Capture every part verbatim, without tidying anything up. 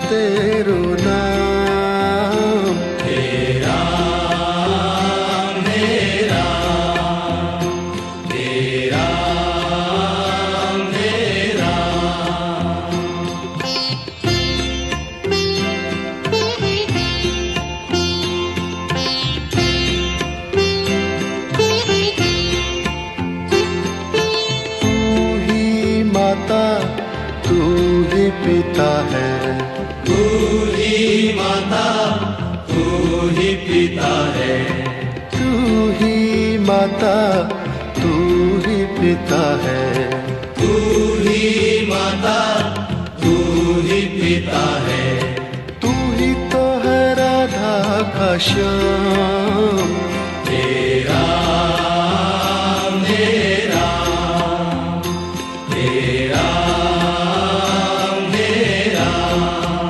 तेरो नाम। हे राम हे राम हे राम हे राम। तू ही माता तू ही पिता है, तू ही माता तू ही पिता है, तू ही माता तू ही पिता है। तू ही माता तू ही पिता है। तू ही तो है राधा का श्याम। हे राम हे राम हे राम हे राम।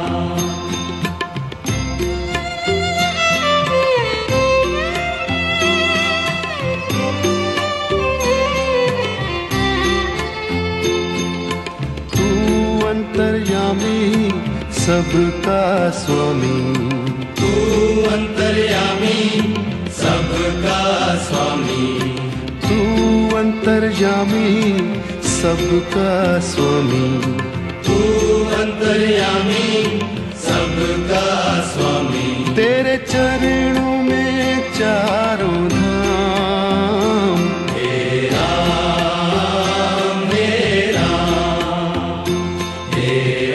तू अंतर्यामी सबका स्वामी, तू अंतर्यामी सबका स्वामी, तू अंतर्यामी सबका स्वामी। तू अंतर्यामी सबका स्वामी। तेरे चरणों में चारों धाम। हे राम हे राम हे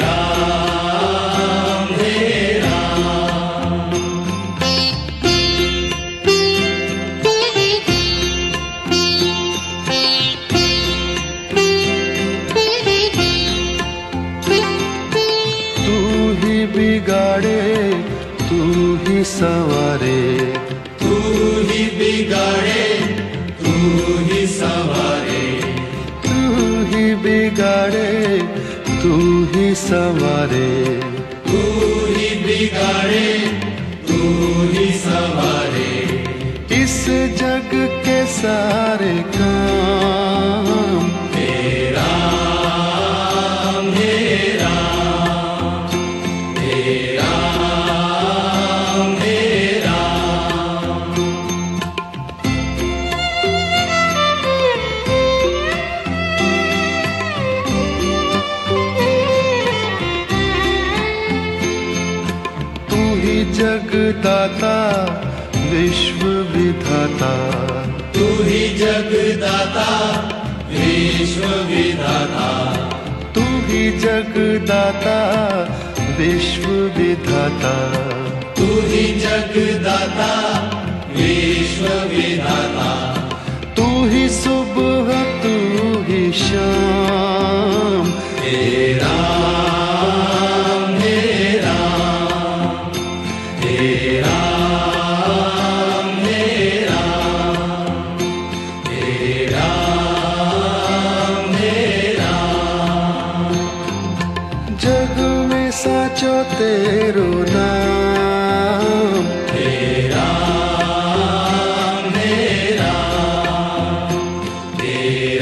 राम हे राम। तू ही बिगाड़े तू ही संवारे, तू ही बिगाड़े तू ही संवारे, तू ही बिगाड़े तू ही संवारे। तू ही बिगाड़े तू ही संवारे। इस जग के सारे काम। हे राम हे राम हे राम हे राम। तू ही जगदाता विश्व विधाता, तू ही जगदाता विश्व विधाता, तू ही जगदाता विश्व विधाता। तू ही जगदाता विश्व विधाता। तू ही सुबह तू ही शाम। हे राम हे राम हे राम हे राम हे राम हे राम। जग में साचो तेरो नाम। हे राम हे राम हे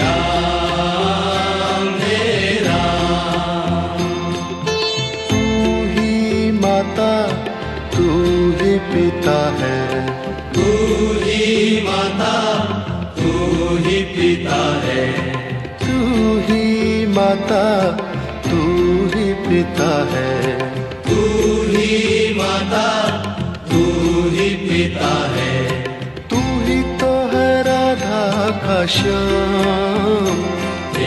राम हे राम। तू ही माता तू ही पिता है, तू ही माता तू ही पिता है, तू ही माता तू ही पिता है। तू ही माता तू ही पिता है। तू ही तो है राधा का श्याम। हे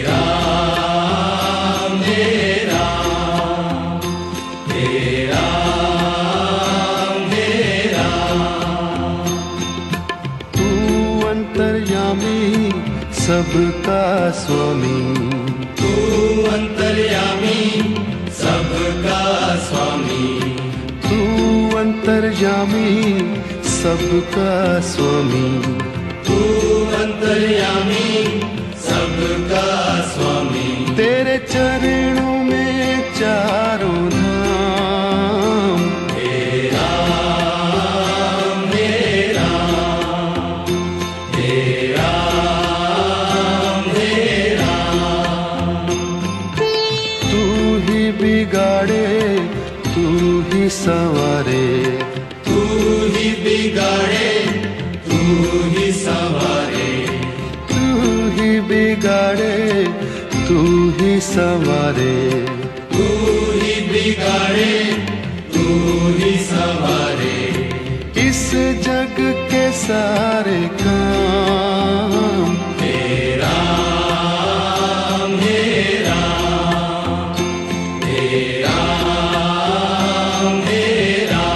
राम हे राम हे राम हे राम। तू अंतर्यामी सबका स्वामी, तू अंतर्यामी सबका स्वामी, तू अंतर्यामी सबका स्वामी। तू अंतर्यामी सबका स्वामी। तेरे चरणों में चारों धाम। हे राम हे राम हे राम हे राम। तू ही बिगाड़े संवारे, तू ही बिगाड़े तू ही संवारे, तू ही बिगाड़े तू ही संवारे, तू ही बिगाड़े तू ही संवारे, इस जग के सारे काम तेरा मेरा तेरा मेरा,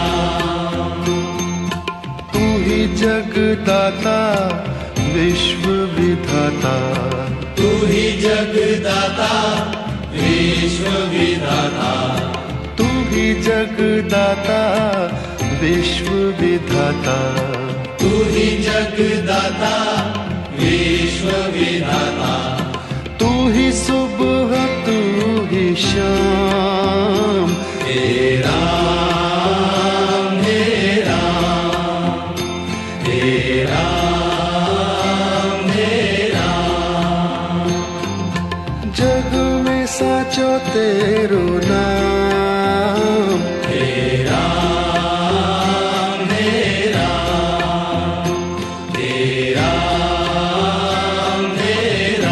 तू ही जगदाता विश्व विधाता, तू ही जगदाता विश्व विधाता, तू ही जगदाता विश्व विधाता, तू ही जगदाता विश्व विधाता, तू ही सुबह तू ही शाम, तेरा मेरा तेरा मेरा, जग में साचो तेरो नाम, तेरा मेरा तेरा मेरा,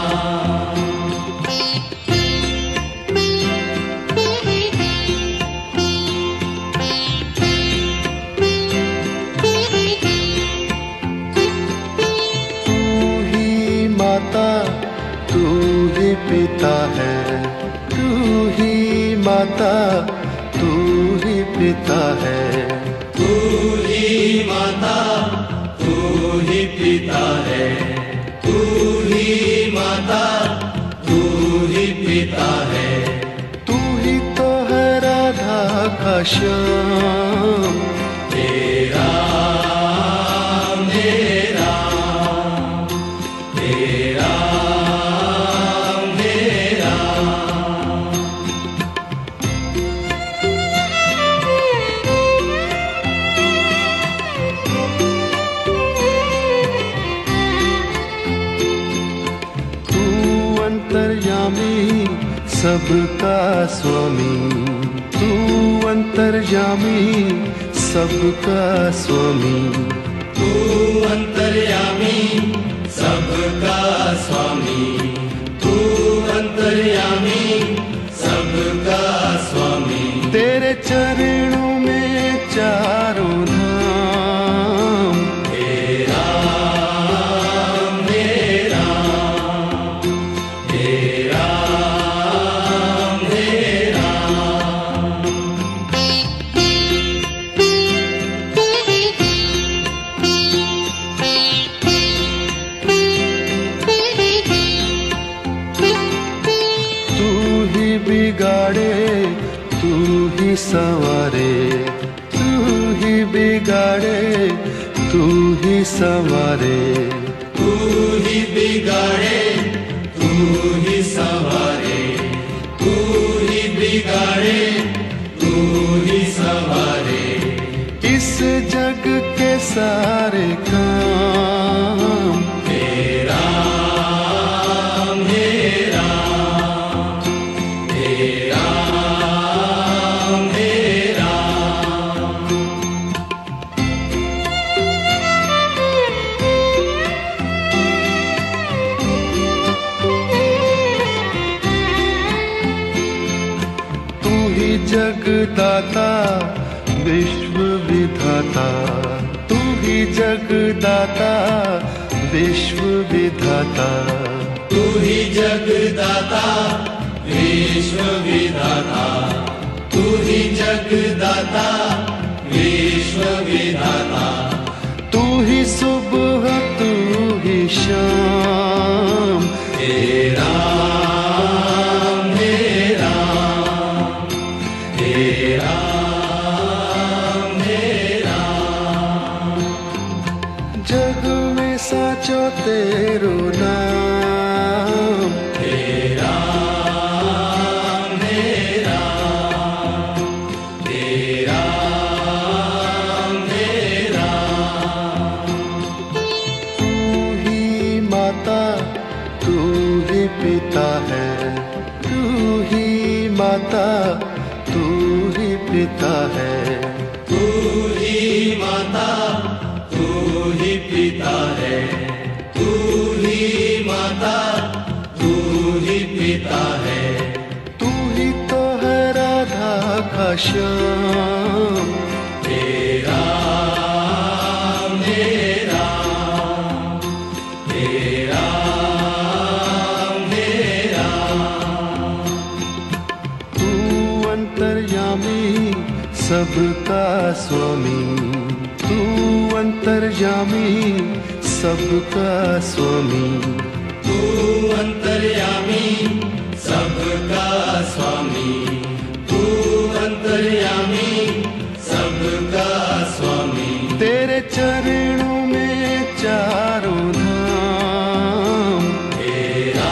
तू ही माता तू ही पिता है, तू ही माता तू ही पिता है, तू ही माता तू ही पिता है, तू ही माता तू ही पिता है, तू ही तो है राधा का श्याम, तेरा मेरा तेरा मेरा, तू अंतर्यामी सबका स्वामी, तू अंतर्यामी सबका स्वामी, तू अंतर्यामी सबका स्वामी, तू अंतर्यामी सबका स्वामी, तेरे चरणों में चारों धाम, तेरा मेरा तेरा मेरा, तू ही बिगाड़े तू ही संवारे, तू ही बिगाड़े तू ही संवारे, तू ही बिगाड़े तू ही संवारे, तू ही बिगाड़े तू ही संवारे, इस जग के सारे काम तेरा मेरा तेरा मेरा, तू ही जगदाता विश्व विधाता, तू ही जगदाता विश्व विधाता, तू ही जगदाता विश्व विधाता, तू ही जगदाता विश्व विधाता, तू ही सुबह तू ही शाम, तेरा मेरा तेरा मेरा, जग में साचो तेरो नाम, तेरा मेरा तेरा मेरा, तू ही माता तू ही पिता है, तू ही माता तू ही पिता पिता है। तू ही माता, तू ही पिता है। तू ही माता, तू ही पिता है। तू ही तो है राधा का श्याम। तेरा मेरा, तेरा मेरा। तू अंतर्यामी सबका स्वामी। तू अंतर्यामी सबका स्वामी। तू अंतर्यामी सबका स्वामी। तू अंतर्यामी सबका स्वामी। तेरे चरणों में चारों धाम। तेरा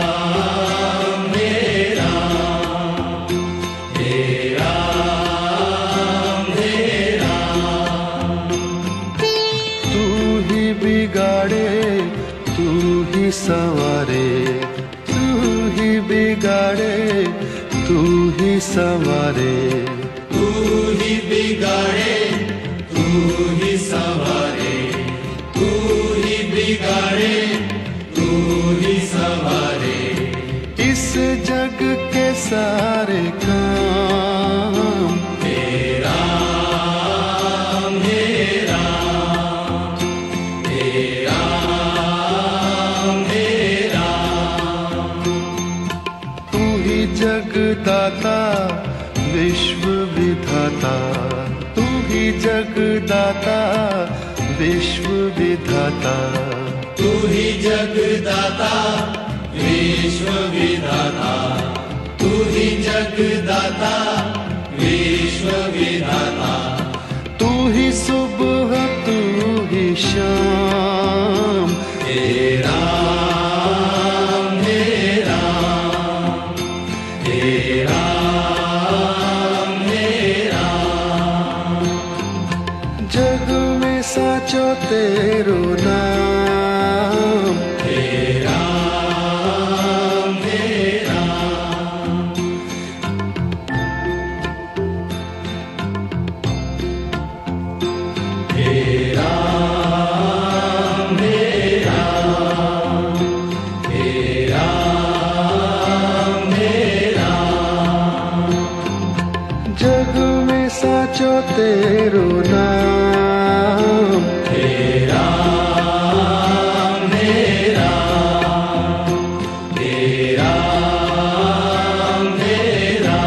मेरा, तेरा मेरा। तू ही बिगाड़े तू ही संवारे। तू ही बिगाड़े तू ही संवारे। तू ही बिगाड़े, तू ही संवारे। तू ही बिगाड़े, तू ही संवारे। इस जग के सारे काम। तेरा मेरा, तेरा मेरा। तू ही जगदाता विश्व विधाता। तू ही जगदाता विश्व विधाता। तू ही जगदाता विश्व विधाता। तू ही जगदाता विश्व विधाता। तू ही सुबह तू ही शाम। तेरा मेरा, तेरा मेरा। जग में साचो तेरो नाम। तेरा मेरा। तेरा मेरा, तेरा मेरा। जग में साचो तेरो नाम। तेरा मेरा, तेरा मेरा।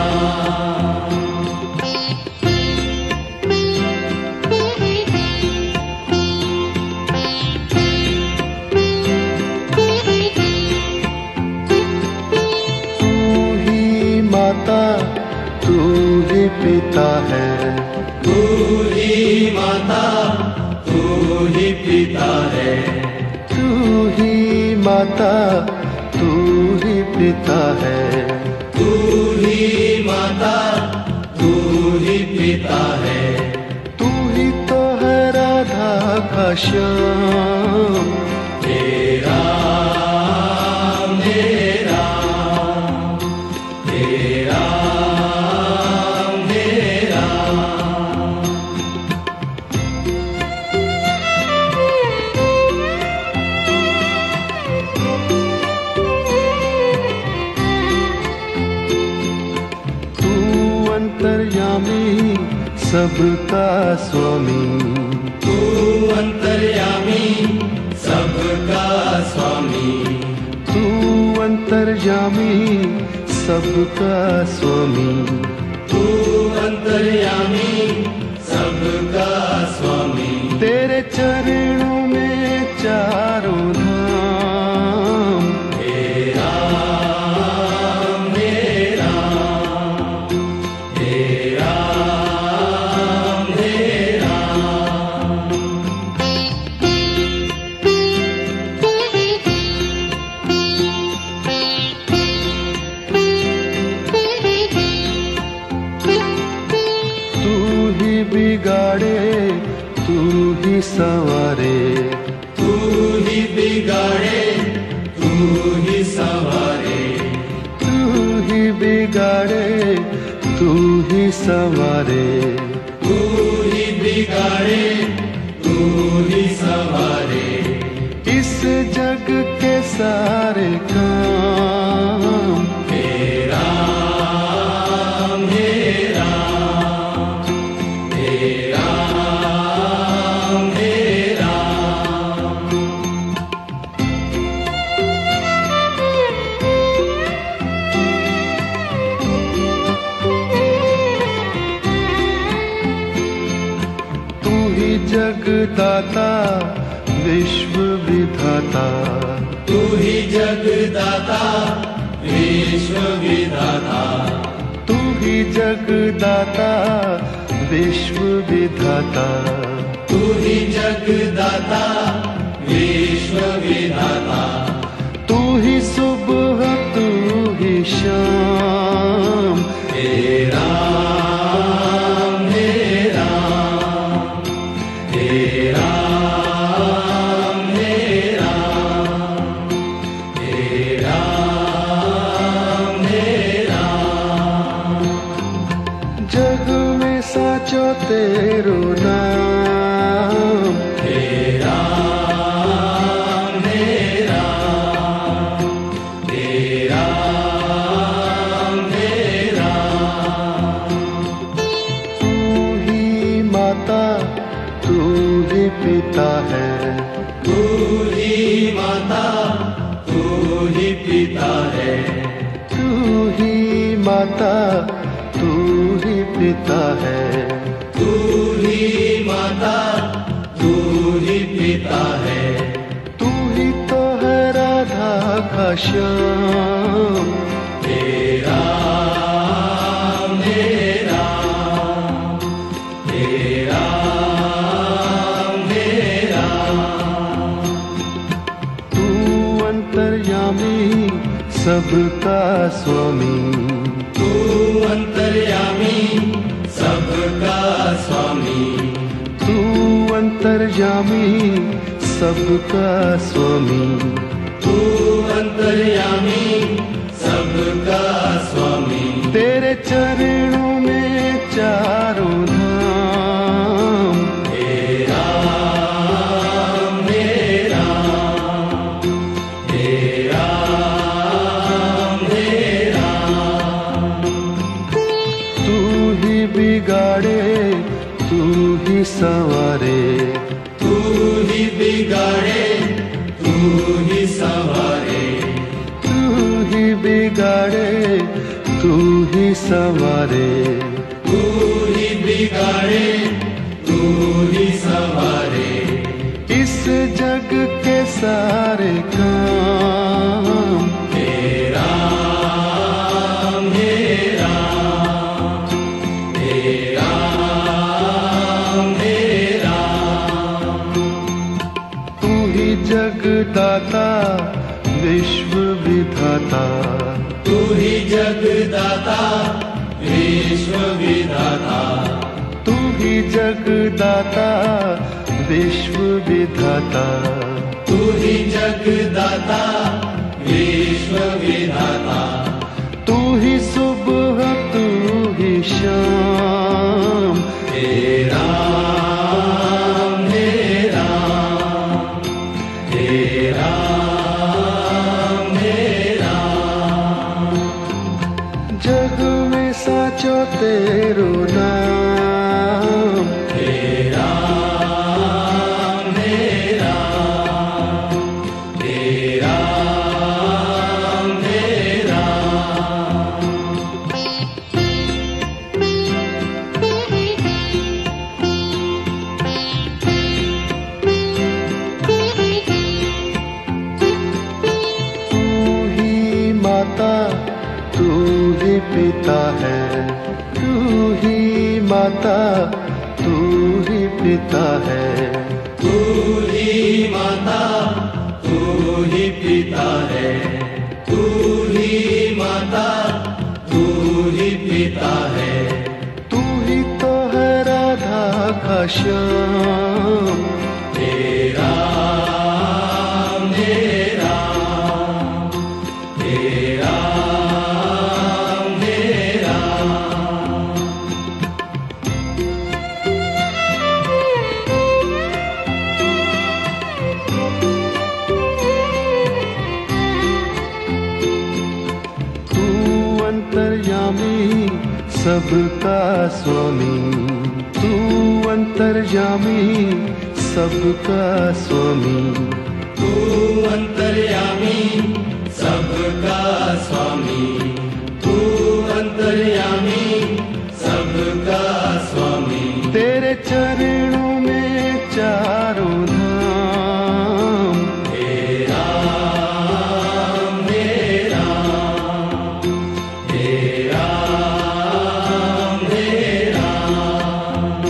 तू ही माता तू ही पिता है। तू ही माता, तू ही पिता है। तू ही माता तू ही पिता है। तू ही माता, तू ही पिता है। तू ही तो है राधा का श्याम। तेरा मेरा, तेरा मेरा। तू अंतर्यामी सबका स्वामी। तू अंतर्यामी सबका स्वामी। तू अंतर्यामी सबका स्वामी। तू अंतर्यामी सबका स्वामी। तेरे चरणों में चारों धाम। तेरा मेरा, तेरा मेरा। तू ही बिगाड़े तू ही संवारे। तू ही बिगाड़े, तू ही संवारे। तू ही बिगाड़े तू ही संवारे, तू ही बिगाड़े, तू ही संवारे, इस जग के सारे काम। हे राम हे राम, हे राम हे राम। तू ही जगदाता विश्व विधाता, तू ही जगदाता विश्व विधाता, तू ही जगदाता विश्व विधाता, तू ही जगदाता विश्व विधाता, तू ही सुबह तू ही शाम। हे राम हे राम, हे राम हे राम, हे राम हे राम। जग में साचो तेरो नाम। हे राम हे राम, हे राम हे राम। तू ही माता तू ही पिता है, तू ही माता तू ही पिता है, तू ही माता तू ही पिता है, तू ही माता तू ही पिता है, तू ही तो है राधा का श्याम। हे राम हे राम, हे राम हे राम। तू अंतर्यामी सबका स्वामी, तू अंतर्यामी सबका स्वामी, तू अंतर्यामी सबका स्वामी, तू अंतर्यामी सबका स्वामी। तेरे चरणों में चारों धाम। हे राम हे राम, हे राम हे राम। तू ही बिगाड़े तू ही संवारे, तू ही बिगाड़े तू ही संवारे, तू ही बिगाड़े तू ही संवारे, तू ही बिगाड़े तू ही संवारे, इस जग के सारे काम। हे राम हे राम, हे राम हे राम। तू ही जगदाता विश्व विधाता, तू ही जगदाता विश्व विधाता, तू ही जगदाता विश्व विधाता, तू ही जगदाता विश्व विधाता, तू ही सुबह तू ही शाम। हे राम हे राम, हे राम हे राम। जग में साचो तेरो नाम। हे राम हे राम, हे राम हे राम। तू ही माता तू ही पिता है, तू ही माता तू ही पिता है, तू ही माता तू ही पिता है, तू ही माता तू ही पिता है, तू ही तो है राधा का श्याम। हे राम हे राम, हे राम हे राम। अंतर्यामी सबका स्वामी, तू अंतर्यामी सबका स्वामी, तू अंतर्यामी सबका स्वामी, तू अंतर्यामी सबका स्वामी। तेरे चरणों में चारों धाम, हे राम हे राम, हे राम हे राम।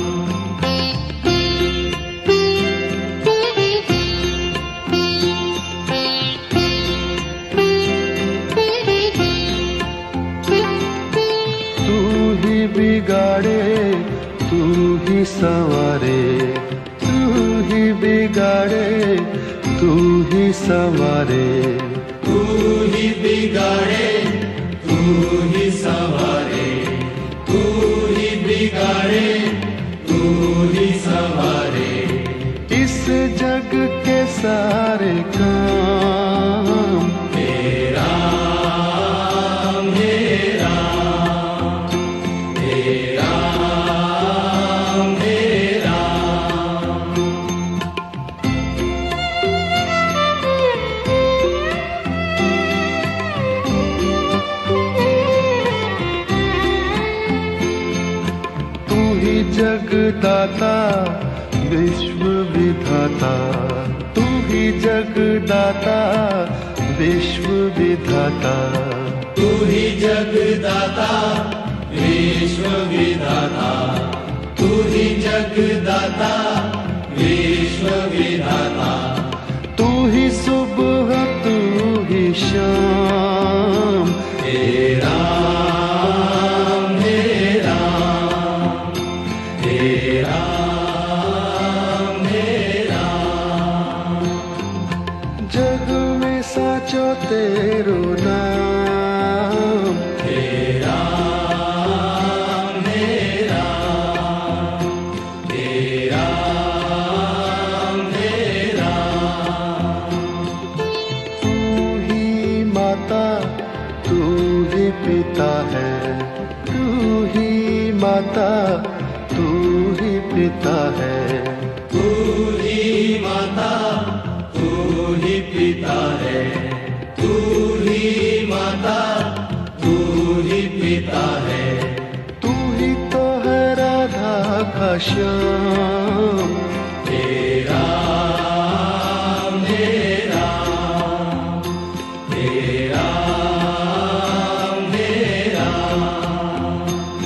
तू ही बिगाड़े तू ही संवारे, तू ही बिगाड़े तू ही संवारे, तू ही बिगाड़े तू ही संवारे, तू ही बिगाड़े तू ही संवारे। इस जग के सारे काम, हे राम हे राम, हे राम हे राम। तू ही जगदाता विश्व विधाता, तू ही जगदाता विश्व विधाता, तू ही जगदाता विश्व विधाता, तू ही जगदाता विश्व विधाता। तू ही सुबह तू ही शाम, हे राम हे राम, हे राम हे राम। जग में साचो तेरो नाम, हे राम हे राम, हे राम हे राम। तू ही माता तू ही पिता है, तू ही माता तू ही पिता है, तू ही माता तू ही पिता है, तू ही माता तू ही पिता है। तू ही तो है राधा का श्याम, हे राम हे राम, हे राम हे राम।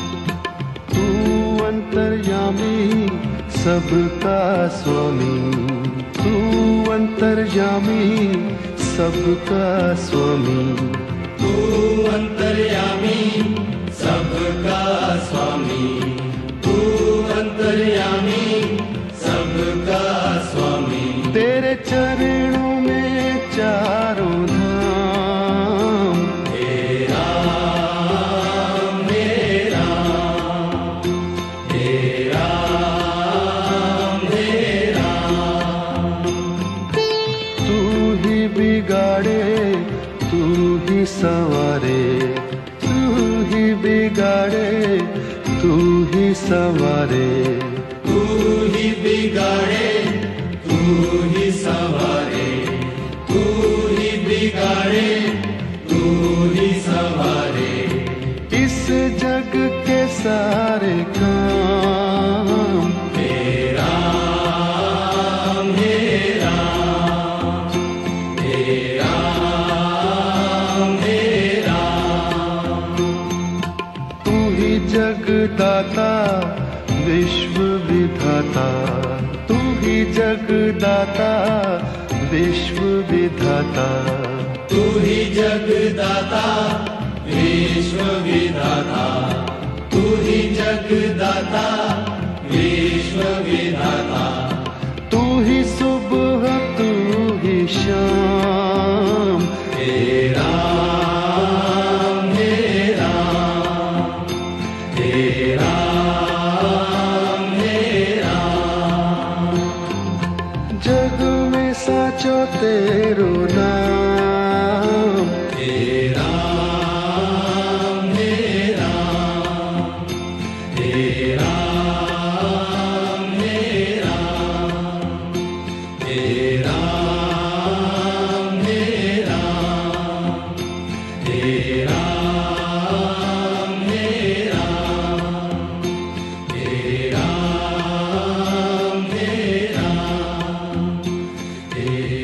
तू अंतर्यामी सबका स्वामी, तू अंतर्यामी सबका स्वामी, तू अंतर्यामी सबका स्वामी, तू अंतर्यामी सबका स्वामी। तेरे चरणों में चारों धाम, हे राम हे राम, हे राम हे राम। तू ही बिगाड़े तू ही संवारे, तू ही बिगाड़े तू ही संवारे, तू ही बिगाड़े तू ही संवारे, तू ही बिगाड़े तू ही संवारे। इस जग के सारे काम, हे राम हे राम, हे राम हे राम। तू ही जगदाता विश्व विधाता, तू ही जगदाता विश्व विधाता, तू ही जगदाता विश्व विधाता, तू ही जगदाता विश्व विधाता। तू ही सुबह तू ही शाम, हे राम हे राम, हे राम हे राम। जग में साचो तेरो नाम, हे राम हे राम।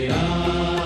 राम